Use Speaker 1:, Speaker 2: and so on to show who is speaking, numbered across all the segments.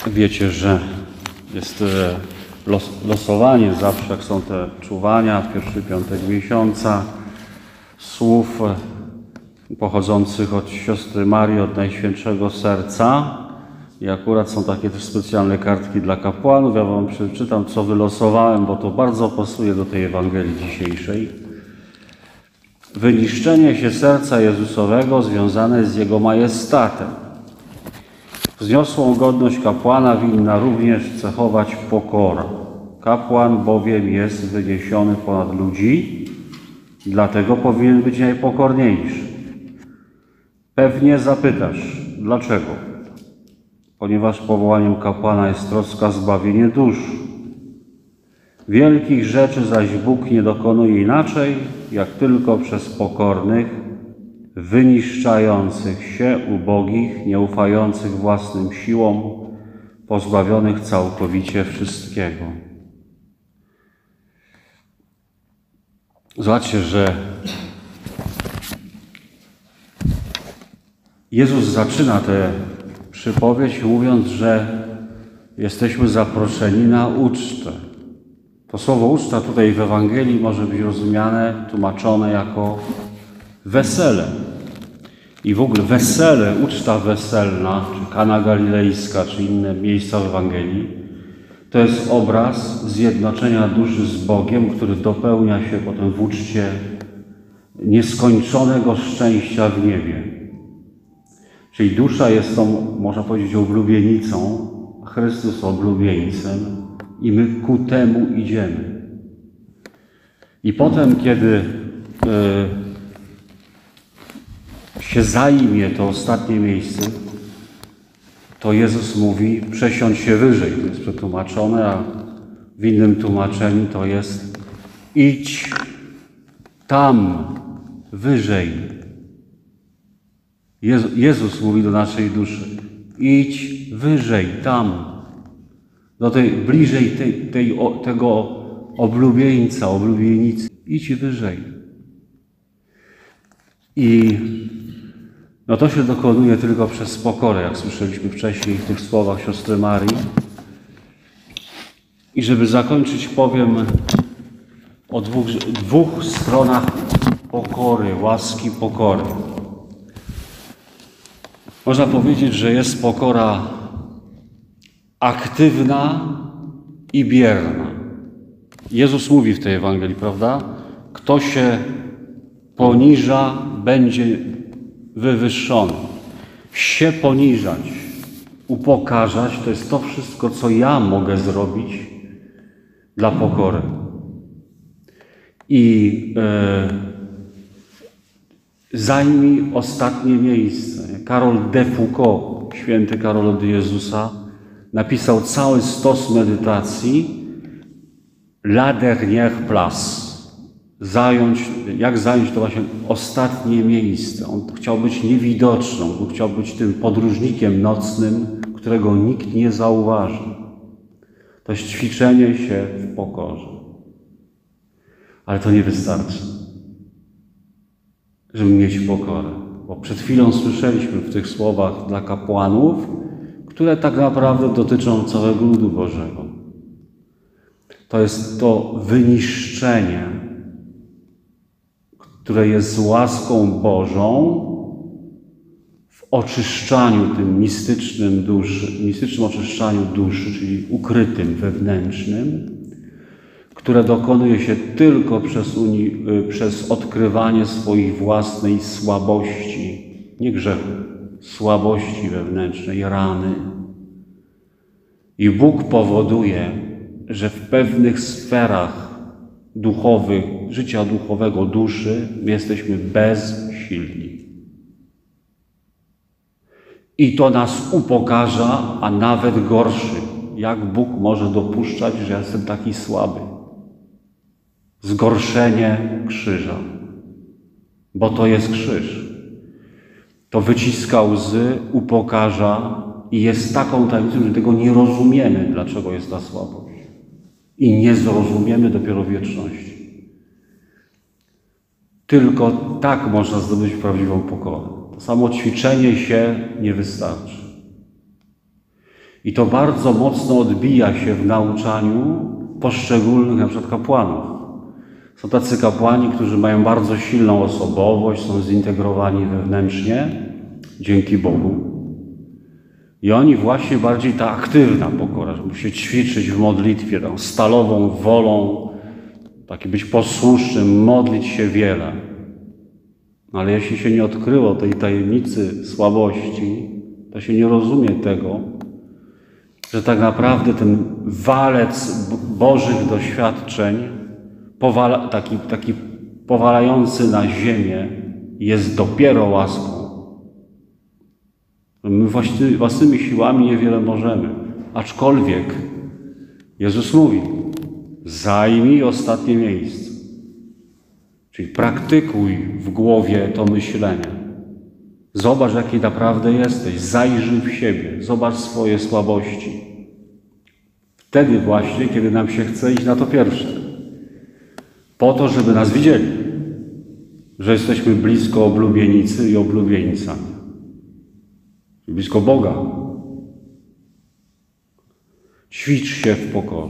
Speaker 1: Wiecie, że jest losowanie zawsze, jak są te czuwania, pierwszy piątek miesiąca, słów pochodzących od siostry Marii, od Najświętszego Serca. I akurat są takie też specjalne kartki dla kapłanów. Ja wam przeczytam, co wylosowałem, bo to bardzo pasuje do tej Ewangelii dzisiejszej. Wyniszczenie się serca Jezusowego związane jest z Jego majestatem. Wzniosłą godność kapłana winna również cechować pokora. Kapłan bowiem jest wyniesiony ponad ludzi, dlatego powinien być najpokorniejszy. Pewnie zapytasz, dlaczego? Ponieważ powołaniem kapłana jest troska o zbawienie dusz. Wielkich rzeczy zaś Bóg nie dokonuje inaczej, jak tylko przez pokornych, wyniszczających się, ubogich, nieufających własnym siłom, pozbawionych całkowicie wszystkiego. Zobaczcie, że Jezus zaczyna tę przypowieść mówiąc, że jesteśmy zaproszeni na ucztę. To słowo uczta tutaj w Ewangelii może być rozumiane, tłumaczone jako wesele. I w ogóle wesele, uczta weselna, czy Kana Galilejska, czy inne miejsca w Ewangelii, to jest obraz zjednoczenia duszy z Bogiem, który dopełnia się potem w uczcie nieskończonego szczęścia w niebie. Czyli dusza jest tą, można powiedzieć, oblubienicą, a Chrystus oblubieńcem i my ku temu idziemy. I potem, kiedy się zajmie to ostatnie miejsce, to Jezus mówi, przesiądź się wyżej. To jest przetłumaczone, a w innym tłumaczeniu to jest idź tam, wyżej. Jezus mówi do naszej duszy, idź wyżej, tam, do bliżej tego oblubieńca, oblubienicy. Idź wyżej. I to się dokonuje tylko przez pokorę, jak słyszeliśmy wcześniej w tych słowach siostry Marii. I żeby zakończyć, powiem o dwóch stronach pokory, łaski pokory. Można powiedzieć, że jest pokora aktywna i bierna. Jezus mówi w tej Ewangelii, prawda? Kto się poniża, będzie wywyższony. Się poniżać, upokarzać, to jest to wszystko, co ja mogę zrobić dla pokory. I zajmij ostatnie miejsce. Karol de Foucault, święty Karol od Jezusa, napisał cały stos medytacji La dernière place. Jak zająć to właśnie ostatnie miejsce. On chciał być niewidoczną, on chciał być tym podróżnikiem nocnym, którego nikt nie zauważy. To jest ćwiczenie się w pokorze. Ale to nie wystarczy, żeby mieć pokorę. Bo przed chwilą słyszeliśmy w tych słowach dla kapłanów, które tak naprawdę dotyczą całego ludu Bożego. To jest to wyniszczenie, które jest łaską Bożą w oczyszczaniu tym mistycznym oczyszczaniu duszy, czyli ukrytym, wewnętrznym, które dokonuje się tylko przez odkrywanie swojej własnej słabości, nie grzechu, słabości wewnętrznej, rany. I Bóg powoduje, że w pewnych sferach duchowych, życia duchowego duszy, my jesteśmy bezsilni. I to nas upokarza, a nawet gorszy. Jak Bóg może dopuszczać, że ja jestem taki słaby? Zgorszenie krzyża. Bo to jest krzyż. To wyciska łzy, upokarza i jest taką tajemnicą, że tego nie rozumiemy, dlaczego jest ta słabość. I nie zrozumiemy dopiero w wieczności. Tylko tak można zdobyć prawdziwą pokorę. To samo ćwiczenie się nie wystarczy. I to bardzo mocno odbija się w nauczaniu poszczególnych na przykład kapłanów. Są tacy kapłani, którzy mają bardzo silną osobowość, są zintegrowani wewnętrznie, dzięki Bogu. I oni właśnie bardziej ta aktywna pokora, żeby się ćwiczyć w modlitwie, tą stalową wolą, taki być posłusznym, modlić się wiele. Ale jeśli się nie odkryło tej tajemnicy słabości, to się nie rozumie tego, że tak naprawdę ten walec Bożych doświadczeń, taki powalający na ziemię, jest dopiero łaską. My własnymi siłami niewiele możemy. Aczkolwiek Jezus mówi, zajmij ostatnie miejsce. Czyli praktykuj w głowie to myślenie. Zobacz, jaki naprawdę jesteś. Zajrzyj w siebie. Zobacz swoje słabości. Wtedy właśnie, kiedy nam się chce iść na to pierwsze. Po to, żeby nas widzieli. Że jesteśmy blisko oblubienicy i oblubieńca. Blisko Boga. Ćwicz się w pokorze.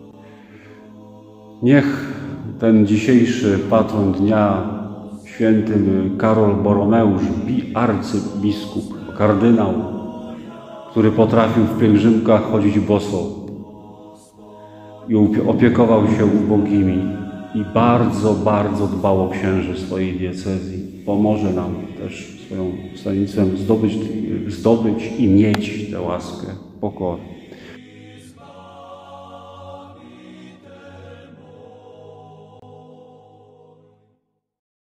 Speaker 1: Niech ten dzisiejszy patron dnia, święty Karol Boromeusz, arcybiskup, kardynał, który potrafił w pielgrzymkach chodzić boso i opiekował się ubogimi i bardzo, bardzo dbał o księży swojej diecezji, pomoże nam też swoją stanicę zdobyć i mieć tę łaskę pokory.